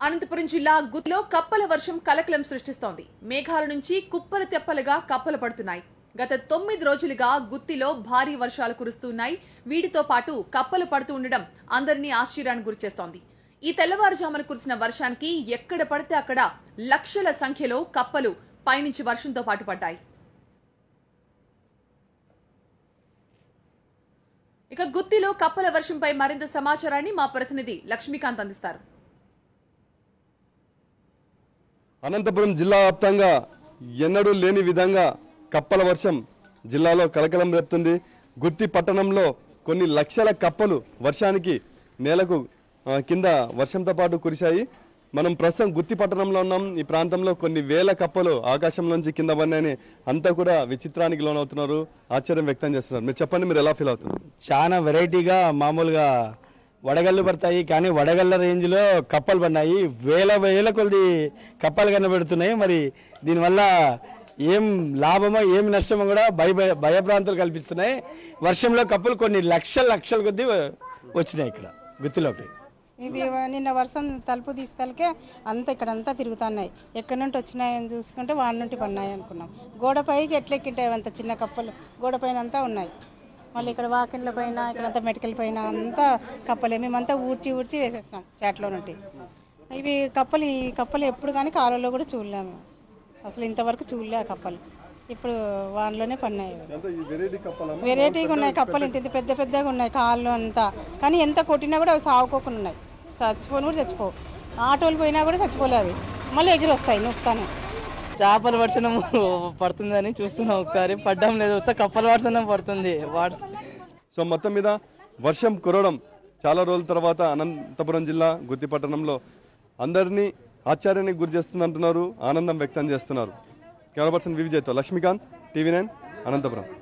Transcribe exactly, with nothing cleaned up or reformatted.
అనంతపురం జిల్లా గుత్తిలో కప్పల వర్షం కలకలం సృష్టిస్తోంది. మేఘాల నుంచి కుప్పలు తెప్పలుగా కప్పలు పడుతున్నాయి. గత తొమ్మిది రోజులుగా గుత్తిలో భారీ వర్షాలు కురుస్తున్నాయి. వీటితో పాటు కప్పలు పడుతూ ఉండడం అందరినీ ఆశ్చర్యానికి గురిచేస్తోంది. ఈ తెల్లవారుజామున కురిసిన వర్షానికి ఎక్కడ పడితే అక్కడ లక్షల సంఖ్యలో కప్పలు పైనుంచి వర్షంతో పాటు పడ్డాయి. ఇక గుత్తిలో కప్పల వర్షంపై మరింత సమాచారాన్ని మా ప్రతినిధి లక్ష్మీకాంత్ అందిస్తారు. అనంతపురం జిల్లా వ్యాప్తంగా ఎన్నడూ లేని విధంగా కప్పల వర్షం జిల్లాలో కలకలం రేపుతుంది. గుత్తి పట్టణంలో కొన్ని లక్షల కప్పలు వర్షానికి నేలకు కింద వర్షంతో పాటు కురిశాయి. మనం ప్రస్తుతం గుత్తి పట్టణంలో ఉన్నాం. ఈ ప్రాంతంలో కొన్ని వేల కప్పలు ఆకాశంలోంచి కింద పడినాయని అంతా కూడా విచిత్రానికి లోనవుతున్నారు, ఆశ్చర్యం వ్యక్తం చేస్తున్నారు. మీరు చెప్పండి, మీరు ఎలా ఫీల్ అవుతున్నారు? చాలా వెరైటీగా మామూలుగా వడగళ్ళు పడతాయి, కానీ వడగళ్ళ రేంజ్లో కప్పలు పడినాయి. వేల వేల కొద్ది కప్పలు కనబడుతున్నాయి. మరి దీనివల్ల ఏం లాభమో ఏం నష్టమో కూడా భయ భయభ్రాంతులు కల్పిస్తున్నాయి. వర్షంలో కప్పలు కొన్ని లక్షల లక్షల కొద్ది వచ్చినాయి ఇక్కడ గుత్తిలోకి. ఇవి నిన్న వర్షం తలుపు తీస్తలకే అంతా ఇక్కడంతా తిరుగుతున్నాయి. ఎక్కడి నుండి వచ్చినాయని చూసుకుంటే వాళ్ళ నుండి పడినాయి అనుకున్నాం. గోడపైకి ఎట్లెక్కింటాయి అంత చిన్న కప్పలు, గోడ పైన అంతా ఉన్నాయి. మళ్ళీ ఇక్కడ వాకిన్ల పైన ఇక్కడంతా మెటికల పైన అంతా కప్పలే. మేమంతా ఊడ్చి ఊడ్చి వేసేసినాం చాట్లో నుండి. ఇవి కప్పలు ఈ కప్పలు ఎప్పుడు కానీ కాలంలో కూడా చూడలేము, అసలు ఇంతవరకు చూడలే ఆ కప్పలు. ఇప్పుడు వానలోనే పడినాయి. వెరైటీగా ఉన్నాయి కప్పలు, ఇంత ఇంత పెద్ద పెద్దగా ఉన్నాయి కాళ్ళు అంతా. కానీ ఎంత కొట్టినా కూడా అవి సాగుకోకుండా ఉన్నాయి. చచ్చిపోను కూడా చచ్చిపోవు. ఆటోలు పోయినా కూడా చచ్చిపోలే అవి, మళ్ళీ ఎగిరి వస్తాయి నొక్కుతానే. చేపల వర్షం పడుతుందని చూస్తున్నాం, ఒకసారి పడ్డం లేదు, కప్పల వర్షం పడుతుంది. సో మొత్తం మీద వర్షం కురవడం చాలా రోజుల తర్వాత అనంతపురం జిల్లా గుత్తి పట్టణంలో అందరినీ ఆశ్చర్యానికి గురి చేస్తుంది అంటున్నారు, ఆనందం వ్యక్తం చేస్తున్నారు. కెమెరా పర్సన్ వివిజయ్తో లక్ష్మీకాంత్, టీవీ నైన్, అనంతపురం.